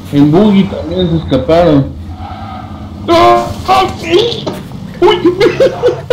En buggy también se escaparon. ¡Oh! ¡Oh, sí! ¡Uy!